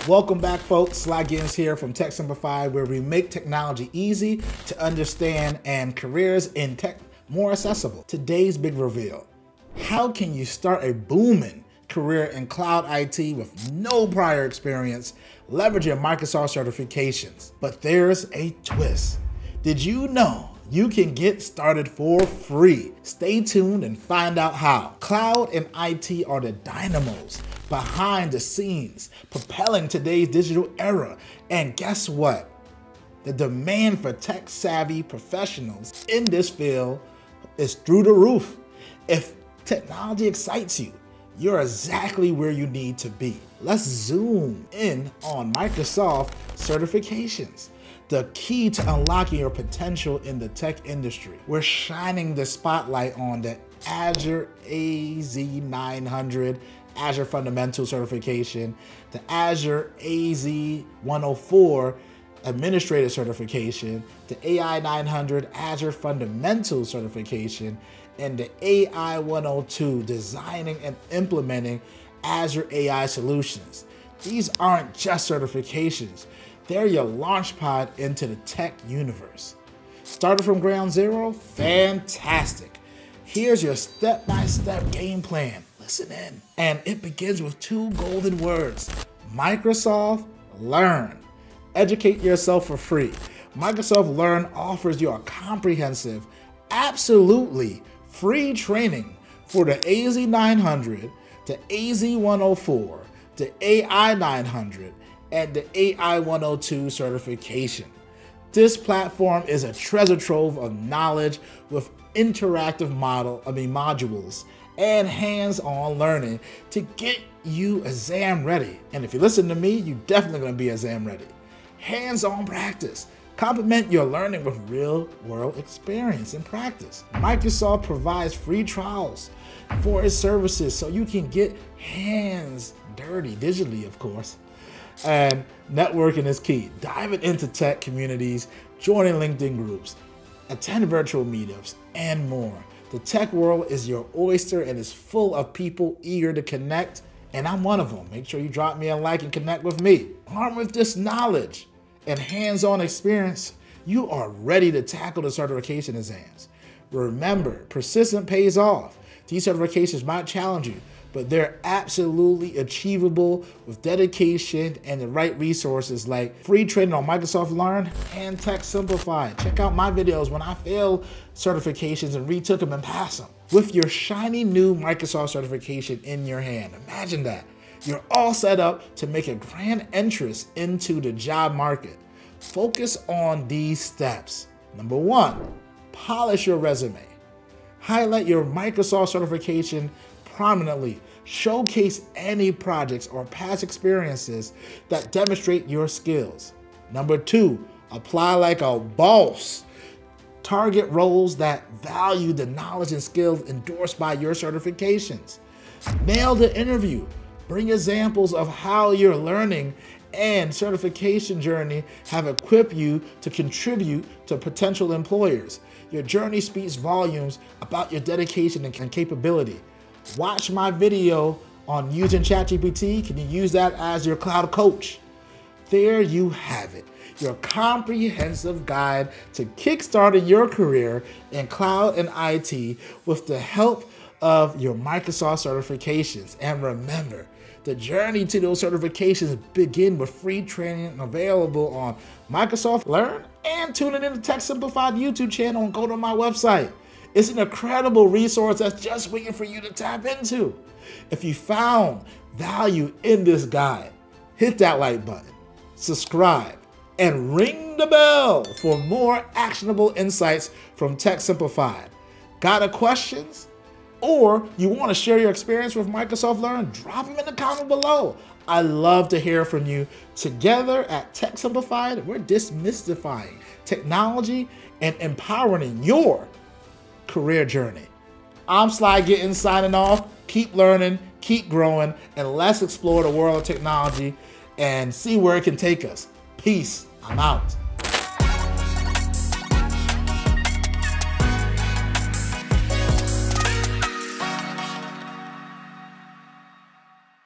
Welcome back, folks. Sly Gittens here from Tech Simplified, where we make technology easy to understand and careers in tech more accessible. Today's big reveal: how can you start a booming career in cloud IT with no prior experience, leveraging Microsoft certifications? But there's a twist. Did you know you can get started for free? Stay tuned and find out how. Cloud and IT are the dynamos behind the scenes, propelling today's digital era. And guess what? The demand for tech-savvy professionals in this field is through the roof. If technology excites you, you're exactly where you need to be. Let's zoom in on Microsoft certifications, the key to unlocking your potential in the tech industry. We're shining the spotlight on the Azure AZ900 Azure Fundamental Certification, the Azure AZ104 Administrator Certification, the AI 900 Azure Fundamental Certification, and the AI 102 Designing and Implementing Azure AI Solutions. These aren't just certifications, they're your launchpad into the tech universe. Started from ground zero? Fantastic. Here's your step-by-step game plan. Listen in. And it begins with two golden words: Microsoft Learn. Educate yourself for free. Microsoft Learn offers you a comprehensive, absolutely free training for the AZ900, the AZ104, the AI 900, and the AI 102 certification. This platform is a treasure trove of knowledge with interactive modules and hands-on learning to get you exam ready. And if you listen to me, you're definitely gonna be exam ready. Hands-on practice. Complement your learning with real-world experience and practice. Microsoft provides free trials for its services so you can get hands dirty, digitally of course. And networking is key. Diving into tech communities, joining LinkedIn groups, attend virtual meetups, and more. The tech world is your oyster and is full of people eager to connect, and I'm one of them. Make sure you drop me a like and connect with me. Armed with this knowledge and hands-on experience, you are ready to tackle the certification exams. Remember, persistence pays off. These certifications might challenge you, but they're absolutely achievable with dedication and the right resources like free training on Microsoft Learn and Tech Simplified. Check out my videos when I failed certifications and retook them and passed them. With your shiny new Microsoft certification in your hand, imagine that. You're all set up to make a grand entrance into the job market. Focus on these steps. Number one, polish your resume. Highlight your Microsoft certification prominently. Showcase any projects or past experiences that demonstrate your skills. Number two, apply like a boss. Target roles that value the knowledge and skills endorsed by your certifications. Nail the interview. Bring examples of how your learning and certification journey have equipped you to contribute to potential employers. Your journey speaks volumes about your dedication and capability. Watch my video on using ChatGPT. Can you use that as your cloud coach? There you have it, your comprehensive guide to kickstarting your career in cloud and IT with the help of your Microsoft certifications. And remember, the journey to those certifications begin with free training available on Microsoft Learn, and tuning in to Tech Simplified YouTube channel and go to my website. It's an incredible resource that's just waiting for you to tap into. If you found value in this guide, hit that like button, subscribe, and ring the bell for more actionable insights from Tech Simplified. Got a questions? Or you want to share your experience with Microsoft Learn? Drop them in the comment below. I love to hear from you. Together at Tech Simplified, we're demystifying technology and empowering your career journey. I'm Sly Gittens signing off. Keep learning, keep growing, and let's explore the world of technology and see where it can take us. Peace. I'm out.